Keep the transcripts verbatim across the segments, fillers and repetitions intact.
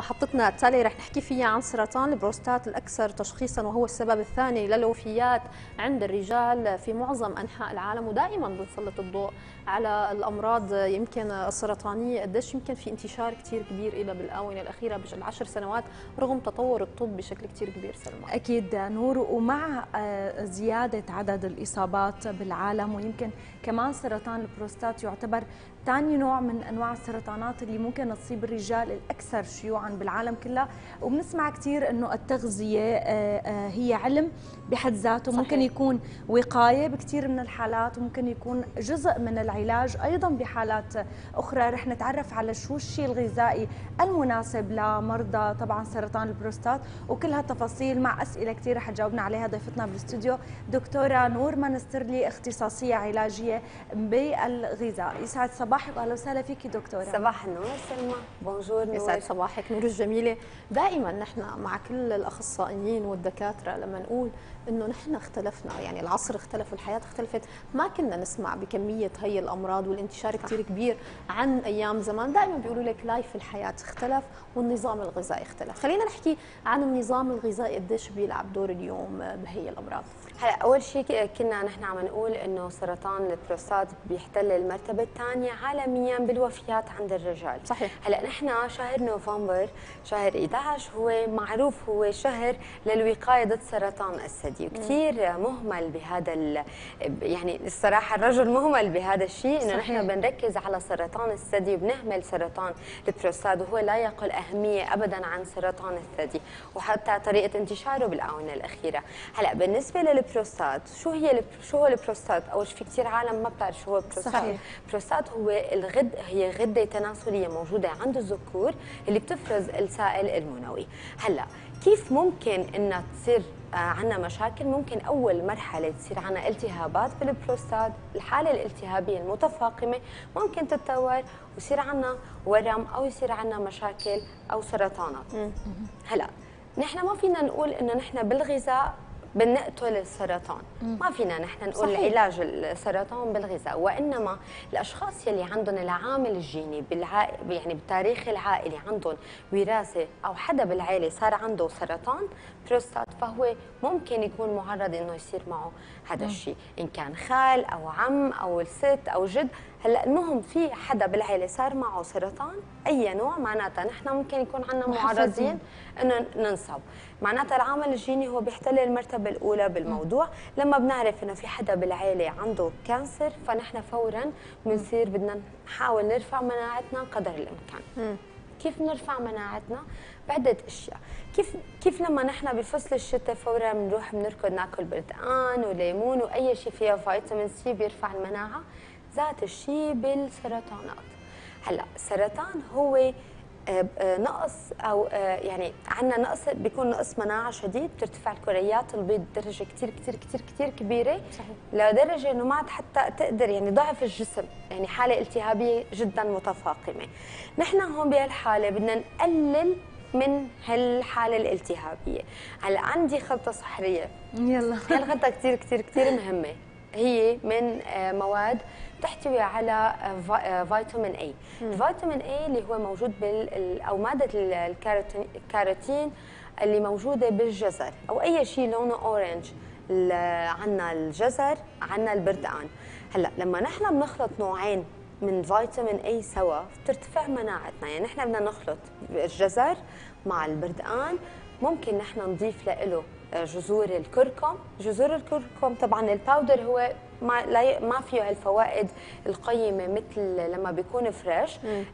محطتنا التالية رح نحكي فيها عن سرطان البروستات الأكثر تشخيصا، وهو السبب الثاني للوفيات عند الرجال في معظم أنحاء العالم. ودائما بنسلط الضوء على الأمراض يمكن السرطانية، قديش يمكن في انتشار كثير كبير إلى بالآونة الأخيرة بالعشر سنوات رغم تطور الطب بشكل كثير كبير. سلمى أكيد نور، ومع زيادة عدد الإصابات بالعالم، ويمكن كمان سرطان البروستات يعتبر ثاني نوع من انواع السرطانات اللي ممكن تصيب الرجال الاكثر شيوعا بالعالم كله. وبنسمع كثير انه التغذيه هي علم بحد ذاته، صحيح. ممكن يكون وقايه بكثير من الحالات، وممكن يكون جزء من العلاج ايضا بحالات اخرى. رح نتعرف على شو الشيء الغذائي المناسب لمرضى طبعا سرطان البروستات، وكل هالتفاصيل مع اسئله كثير رح تجاوبنا عليها ضيفتنا بالاستوديو دكتوره نور منسترلي، اختصاصيه علاجيه بالغذاء. يسعد صباحك واهلا وسهلا فيكي دكتوره. صباح النور سلمى. بونجور نور. يسعد صباحك نور الجميله. دائما نحن مع كل الاخصائيين والدكاتره لما نقول انه نحن اختلفنا، يعني العصر اختلف والحياه اختلفت، ما كنا نسمع بكميه هي الامراض والانتشار كثير كبير عن ايام زمان. دائما بيقولوا لك لايف الحياه اختلف والنظام الغذائي اختلف. خلينا نحكي عن النظام الغذائي قديش بيلعب دور اليوم بهي الامراض. هلا اول شيء كنا نحن عم نقول انه سرطان البروستات بيحتل المرتبه الثانيه عالميا بالوفيات عند الرجال. صحيح. هلا نحن شهر نوفمبر شهر احد عشر هو معروف هو شهر للوقايه ضد سرطان الثدي، وكثير مهمل بهذا يعني الصراحه الرجل مهمل بهذا الشيء، انه نحن بنركز على سرطان الثدي وبنهمل سرطان البروستات، وهو لا يقل اهميه ابدا عن سرطان الثدي وحتى طريقه انتشاره بالاونه الاخيره. هلا بالنسبه للبروستات، شو هي شو هو البروستات؟ اول شيء في كثير عالم ما بتعرف شو هو البروستات. صحيح. البروستات هو الغد هي غده تناسليه موجوده عند الذكور اللي بتفرز السائل المنوي. هلا كيف ممكن انها تصير عندنا مشاكل؟ ممكن اول مرحله تصير عندنا التهابات بالبروستات، الحاله الالتهابيه المتفاقمه ممكن تتطور ويصير عندنا ورم او يصير عندنا مشاكل او سرطانات. هلا نحن ما فينا نقول انه نحن بالغذاء بنقتل السرطان، ما فينا نحن نقول صحيح. علاج السرطان بالغذاء، وانما الاشخاص يلي عندهم العامل الجيني بالع... يعني بالتاريخ العائلي عندهم وراثه او حدا بالعائله صار عنده سرطان بروستات، فهو ممكن يكون معرض انه يصير معه هذا الشيء، ان كان خال او عم او الست او جد. هلا المهم في حدا بالعائله صار معه سرطان اي نوع، معناتها نحن ممكن يكون عندنا معرضين انه ننصب. معناتها العامل الجيني هو بيحتل المرتبه الاولى بالموضوع. لما بنعرف انه في حدا بالعائله عنده كانسر، فنحن فورا بنصير بدنا نحاول نرفع مناعتنا قدر الامكان. كيف نرفع مناعتنا؟ بعدة اشياء. كيف كيف لما نحن بفصل الشتاء فورا بنروح بنركض ناكل برتقان وليمون واي شيء فيها فيتامين سي بيرفع المناعه، ذات الشيء بالسرطانات. هلا السرطان هو نقص او يعني عندنا نقص، بيكون نقص مناعه شديد، بترتفع الكريات البيض بدرجه كثير كثير كثير كثير كبيره. صحيح. لدرجه انه ما عاد حتى تقدر يعني ضعف الجسم، يعني حاله التهابيه جدا متفاقمه. نحن هون بهالحاله بدنا نقلل من هالحاله الالتهابيه. هلا عندي خلطه سحريه، يلا هالخلطه كثير كثير كثير مهمه، هي من مواد تحتوي على فيتامين اي. الفيتامين اي اللي هو موجود بال او ماده الكاروتين اللي موجوده بالجزر او اي شيء لونه اورنج. عندنا الجزر، عندنا البردقان. هلا لما نحن بنخلط نوعين من فيتامين اي سوا بترتفع مناعتنا، يعني نحن بدنا نخلط الجزر مع البردقان. ممكن نحن نضيف له جذور الكركم. جذور الكركم طبعا الباودر هو ما لا ما فيه هالفوائد القيمه مثل لما بيكون فريش.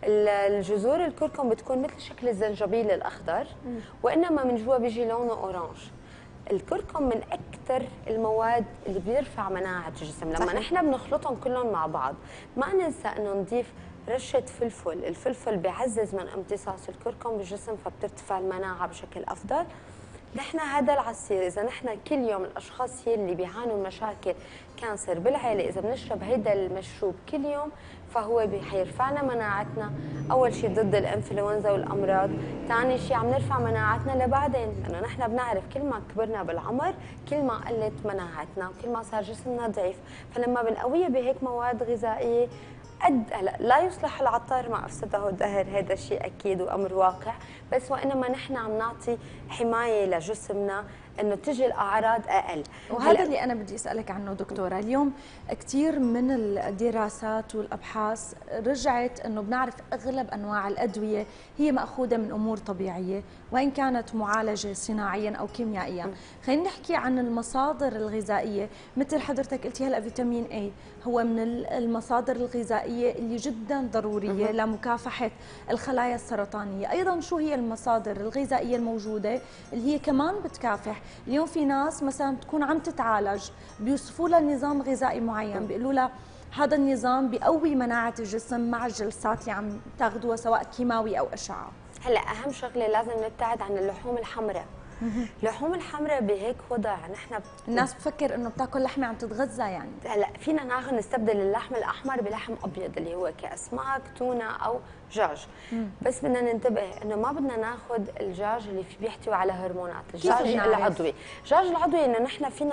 الجذور الكركم بتكون مثل شكل الزنجبيل الاخضر، وانما من جوا بيجي لونه اورانج. الكركم من اكثر المواد اللي بيرفع مناعه الجسم. لما نحن بنخلطهم كلهم مع بعض ما ننسى انه نضيف رشه فلفل. الفلفل بيعزز من امتصاص الكركم بالجسم، فبترتفع المناعه بشكل افضل. نحن هذا العصير اذا نحن كل يوم الاشخاص يلي بيعانوا من مشاكل كانسر بالعائله اذا بنشرب هيدا المشروب كل يوم فهو حيرفع لنا مناعتنا. اول شيء ضد الانفلونزا والامراض، ثاني شيء عم نرفع مناعتنا لبعدين، لانه نحن بنعرف كل ما كبرنا بالعمر كل ما قلت مناعتنا وكل ما صار جسمنا ضعيف، فلما بنقويه بهيك مواد غذائيه قد هلا لا يصلح العطار ما افسده الدهر، هذا شيء اكيد وامر واقع، بس وانما نحن عم نعطي حمايه لجسمنا انه تجي الاعراض اقل. وهذا اللي انا بدي اسالك عنه دكتوره. اليوم كثير من الدراسات والابحاث رجعت انه بنعرف اغلب انواع الادويه هي ماخوذه من امور طبيعيه وان كانت معالجه صناعيا او كيميائيا. خلينا نحكي عن المصادر الغذائيه، مثل حضرتك قلتي هلا فيتامين اي هو من المصادر الغذائيه اللي جدا ضروريه لمكافحه الخلايا السرطانيه. ايضا شو هي المصادر الغذائيه الموجوده اللي هي كمان بتكافح؟ اليوم في ناس مثلا بتكون عم تتعالج بيوصفوا لها نظام غذائي معين، بيقولوا لها هذا النظام بيقوي مناعه الجسم مع الجلسات اللي عم تاخذوها سواء كيماوي او اشعه. هلا اهم شغله لازم نبتعد عن اللحوم الحمراء. اللحوم الحمراء بهيك وضع نحن الناس بفكر انه بتاكل لحمه عم تتغذى يعني. هلا فينا ناخذ نستبدل اللحم الاحمر بلحم ابيض اللي هو كاسماك تونه او دجاج، بس بدنا ننتبه انه ما بدنا ناخذ الدجاج اللي في بيحتوي على هرمونات، الدجاج العضوي، الدجاج العضوي انه نحن فينا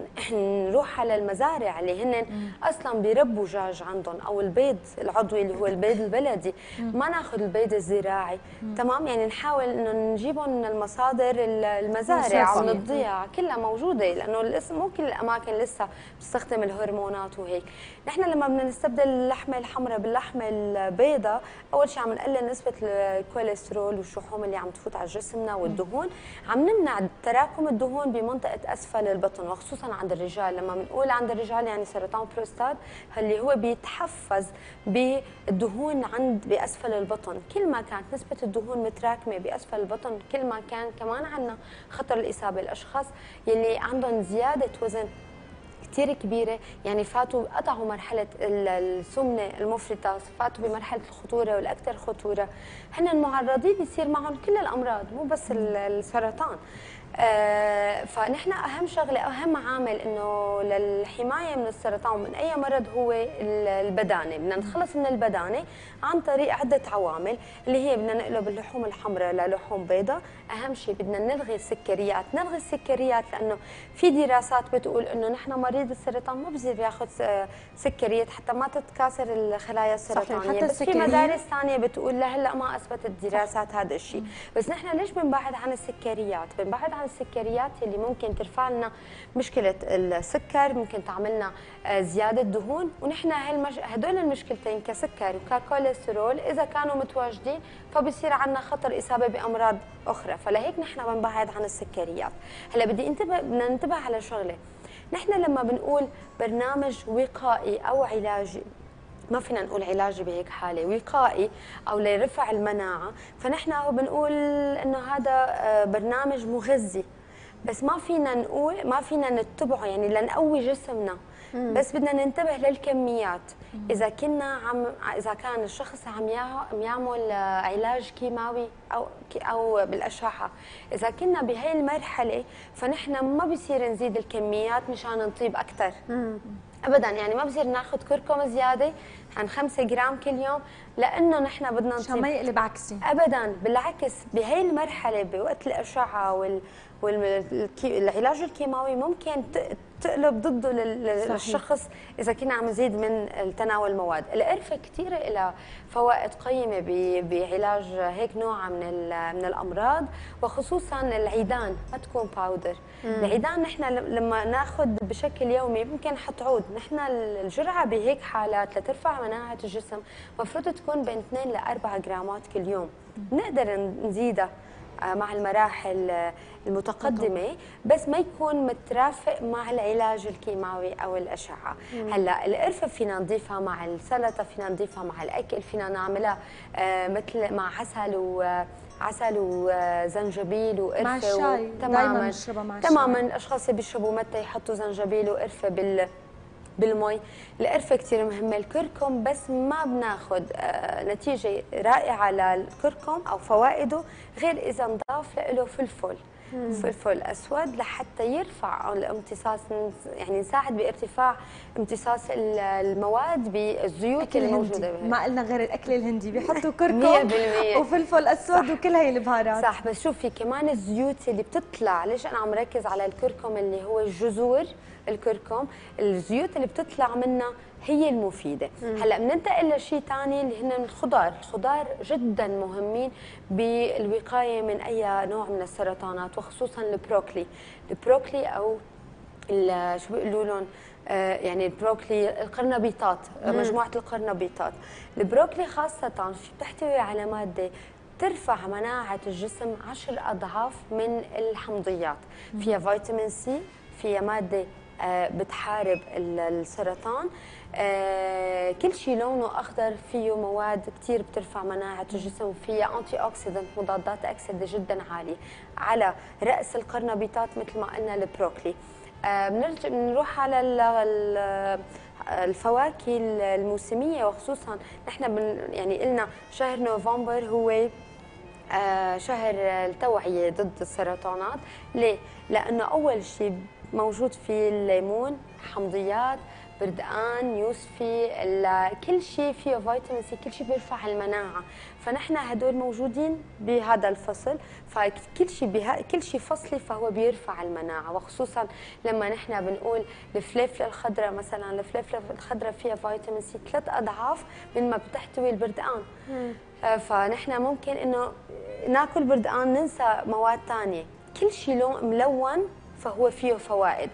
نروح على المزارع اللي هن اصلا بيربوا دجاج عندهم، او البيض العضوي اللي هو البيض البلدي، ما ناخذ البيض الزراعي، تمام؟ يعني نحاول انه نجيبهم من المصادر المزارع ومن الضياع كلها موجوده، لانه مو كل الاماكن لسه بتستخدم الهرمونات وهيك. نحن لما بدنا نستبدل اللحمه الحمراء باللحمه البيضاء، اول شيء عم نقلل نسبه الكوليسترول والشحوم اللي عم تفوت على جسمنا والدهون، عم نمنع تراكم الدهون بمنطقه اسفل البطن، وخصوصا عند الرجال. لما بنقول عند الرجال يعني سرطان بروستات اللي هو بيتحفز بالدهون عند باسفل البطن، كل ما كانت نسبه الدهون متراكمه باسفل البطن كل ما كان كمان عندنا خطر الاصابه. الاشخاص يلي عندهم زياده وزن كثير كبيره، يعني فاتوا قطعوا مرحله السمنه المفرطه، فاتوا بمرحله الخطوره والاكثر خطوره، هن معرضين يصير معهم كل الامراض مو بس السرطان. آه فنحن اهم شغله اهم عامل انه للحمايه من السرطان ومن اي مرض هو البدانه. بدنا نتخلص من البدانه عن طريق عده عوامل اللي هي بدنا نقلب اللحوم الحمراء للحوم بيضاء. اهم شيء بدنا نلغي السكريات، نلغي السكريات لانه في دراسات بتقول انه نحن مريض السرطان ما بصير ياخذ سكريات حتى ما تتكاثر الخلايا السرطانيه، بس في مدارس ثانيه بتقول لهلا ما اثبتت دراسات هذا الشيء. بس نحن ليش بنبعد عن السكريات؟ بنبعد عن السكريات اللي ممكن ترفع لنا مشكله السكر، ممكن تعملنا زياده دهون، ونحن هدول المشكلتين كسكر وككوليسترول اذا كانوا متواجدين فبصير عندنا خطر اصابه بامراض اخرى، فلهيك نحن بنبعد عن السكريات. هلا بدي انتبه بدنا ننتبه على شغله، نحن لما بنقول برنامج وقائي او علاجي، ما فينا نقول علاجي بهيك حاله، وقائي او لرفع المناعه، فنحن بنقول انه هذا برنامج مغذي، بس ما فينا نقول ما فينا نتبعه يعني لنقوي جسمنا، بس بدنا ننتبه للكميات. اذا كنا عم اذا كان الشخص عم عم يعمل علاج كيماوي او او بالاشعه، اذا كنا بهي المرحله فنحن ما بصير نزيد الكميات مشان نطيب اكثر ابدا. يعني ما بصير ناخذ كركم زياده عن خمسة جرام كل يوم لانه نحن بدنا نطيب، عشان ما يقلب عكسي ابدا. بالعكس بهي المرحله بوقت الاشعه وال والعلاج الكيماوي ممكن تقلب ضده للشخص اذا كنا عم نزيد من تناول المواد. القرفه كثير لها فوائد قيمه بعلاج هيك نوع من من الامراض، وخصوصا العيدان ما تكون باودر. العيدان نحن لما ناخذ بشكل يومي ممكن حتعود. نحن الجرعه بهيك حالات لترفع مناعه الجسم المفروض تكون بين اثنين لأربعة جرامات كل يوم، نقدر نزيدها مع المراحل المتقدمه بس ما يكون مترافق مع العلاج الكيماوي او الاشعه. هلا القرفه فينا نضيفها مع السلطه، فينا نضيفها مع الاكل، فينا نعملها مثل مع عسل و عسل وزنجبيل وقرفه مع الشاي. تماما نشربها مع الشاي. تماما الاشخاص اللي بيشربوا متى يحطوا زنجبيل وقرفه بال بالمي. القرفه كثير مهمه. الكركم بس ما بناخذ نتيجه رائعه للكركم او فوائده غير اذا نضاف له فلفل مم. فلفل اسود لحتى يرفع الامتصاص، يعني نساعد بارتفاع امتصاص المواد بالزيوت اللي موجوده بها. ما قلنا غير الاكل الهندي بيحطوا كركم وفلفل اسود وكل هي البهارات. صح، بس شوفي كمان الزيوت اللي بتطلع، ليش انا عم ركز على الكركم اللي هو الجذور الكركم، الزيوت اللي بتطلع منها هي المفيده. هلا بننتقل لشيء ثاني اللي هن الخضار، الخضار جدا مهمين بالوقايه من اي نوع من السرطانات، وخصوصا البروكلي، البروكلي او شو بيقولوا لهم آه يعني البروكلي، القرنبيطات، مجموعه القرنبيطات. البروكلي خاصه بتحتوي على ماده ترفع مناعه الجسم عشر اضعاف من الحمضيات، فيها فيتامين سي، فيها ماده آه بتحارب السرطان، آه كل شيء لونه اخضر فيه مواد كثير بترفع مناعه الجسم، وفيها انتي اوكسيدنت، مضادات اكسده جدا عاليه. على راس القرنبيطات مثل ما قلنا البروكلي. آه بنرجع بنروح على الفواكه الموسميه، وخصوصا نحن بن يعني قلنا شهر نوفمبر هو آه شهر التوعيه ضد السرطانات. ليه؟ لانه اول شيء موجود فيه الليمون، حمضيات، بردقان، يوسفي، كل شيء فيه فيتامين سي، كل شيء بيرفع المناعه، فنحن هدول موجودين بهذا الفصل، فكل شيء بها كل شيء فصلي فهو بيرفع المناعه، وخصوصا لما نحن بنقول الفليفله الخضراء مثلا، الفليفله الخضراء فيها فيتامين سي ثلاث اضعاف من ما بتحتوي البردقان. فنحن ممكن انه ناكل بردقان ننسى مواد ثانيه، كل شيء لون ملون فهو فيه فوائد.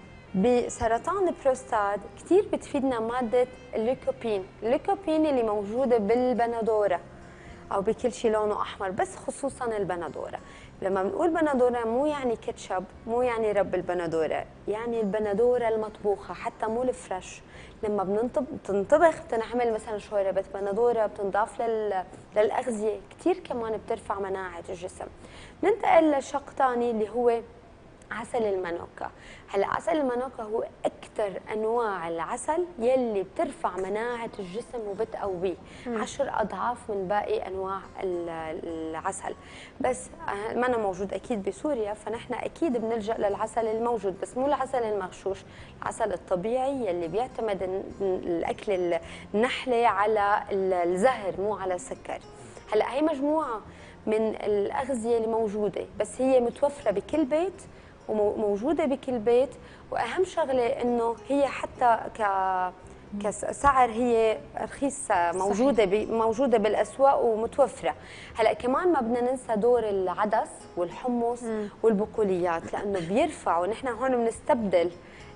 بسرطان البروستات كثير بتفيدنا ماده الليكوبين، الليكوبين اللي موجوده بالبندوره او بكل شيء لونه احمر، بس خصوصا البندوره. لما بنقول بندوره مو يعني كاتشب، مو يعني رب البندوره، يعني البندوره المطبوخه، حتى مو الفريش. لما بتنطبخ بتنعمل مثلا شوربه بندوره، بتنضاف لل... للاغذيه، كثير كمان بترفع مناعه الجسم. ننتقل لشق ثاني اللي هو عسل المانوكا. هلا عسل المانوكا هو اكثر انواع العسل يلي بترفع مناعه الجسم وبتقويه عشر اضعاف من باقي انواع العسل، بس ما موجود اكيد بسوريا، فنحن اكيد بنلجا للعسل الموجود، بس مو العسل المغشوش، العسل الطبيعي يلي بيعتمد الاكل النحله على الزهر مو على السكر. هلا هي مجموعه من الاغذيه اللي موجوده، بس هي متوفره بكل بيت وموجوده بكل بيت، واهم شغله انه هي حتى ك كسعر هي رخيصه، موجوده ب... موجوده بالاسواق ومتوفره. هلا كمان ما بدنا ننسى دور العدس والحمص مم. والبقوليات، لانه بيرفعوا، نحن هون بنستبدل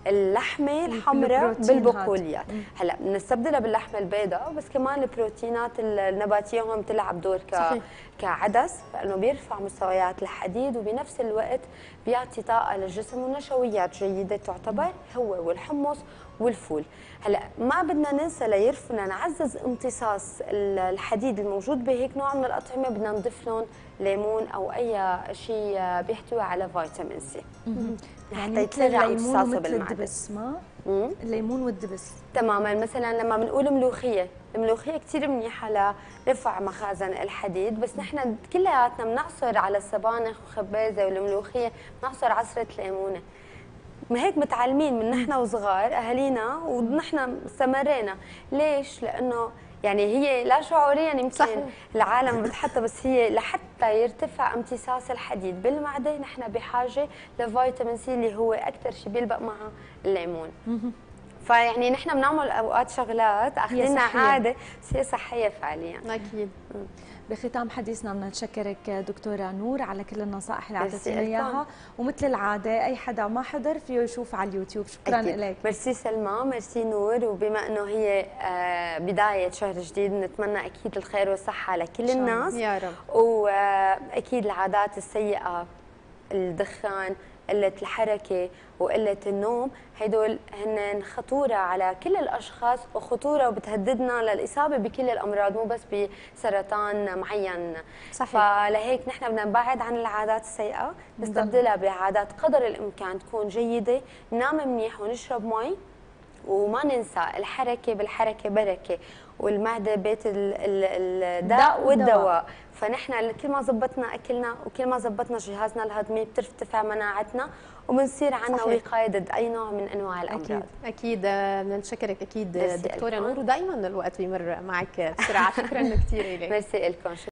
اللحمه الحمراء بالبقوليات. هلا بنستبدلها باللحمه البيضاء، بس كمان البروتينات النباتيه هون بتلعب دور ك صحيح. كعدس، لانه بيرفع مستويات الحديد وبنفس الوقت بيعطي طاقه للجسم ونشويات جيده تعتبر، هو والحمص والفول. هلا ما بدنا ننسى ليرفنا نعزز امتصاص الحديد الموجود بهيك نوع من الاطعمه، بدنا نضيف لهم ليمون او اي شيء بيحتوي على فيتامين سي حتى يتسرع امتصاصه بالمعده. الدبس ما الليمون والدبس تماما. مثلا لما بنقول ملوخيه، الملوخيه كثير منيحه لرفع مخازن الحديد، بس نحن كلياتنا بنعصر على السبانخ وخبازه والملوخيه بنعصر عصره ليمونه. ما هيك متعلمين من نحن وصغار اهالينا، ونحن استمرينا. ليش؟ لانه يعني هي لا شعوريا يمكن صحيح. العالم بتحطها، بس هي لحتى يرتفع امتصاص الحديد بالمعده نحن بحاجه لفيتامين سي اللي هو اكثر شيء بيلبق معها الليمون. فيعني نحن بنعمل اوقات شغلات اخذنا عاده، بس هي صحيه فعليا. اكيد. بختام حديثنا بدنا نشكرك دكتوره نور على كل النصائح اللي اعطيتينا اياها، ومثل العاده اي حدا ما حضر فيه يشوف على اليوتيوب. شكرا لك. ميرسي سلمى، ميرسي نور. وبما انه هي بدايه شهر جديد نتمنى اكيد الخير والصحه لكل الناس يا رب. واكيد العادات السيئه، الدخان، قلة الحركة وقلة النوم، هدول هن خطورة على كل الأشخاص، وخطورة وبتهددنا للإصابة بكل الأمراض، مو بس بسرطان معين. صحيح. فلهيك نحن بدنا نبعد عن العادات السيئة، نستبدلها بعادات قدر الإمكان تكون جيدة، ننام منيح ونشرب مي، وما ننسى الحركة بالحركة بركة، والمعدة بيت الداء والدواء. فنحن كل ما زبطنا اكلنا وكل ما زبطنا جهازنا الهضمي بترتفع مناعتنا، وبنصير عندنا وقايه ضد اي نوع من انواع الامراض. اكيد اكيد. بدنا نشكرك اكيد دكتوره نور، ودائما الوقت بيمر معك بسرعه. شكرا كثير لك. ميرسي لكم.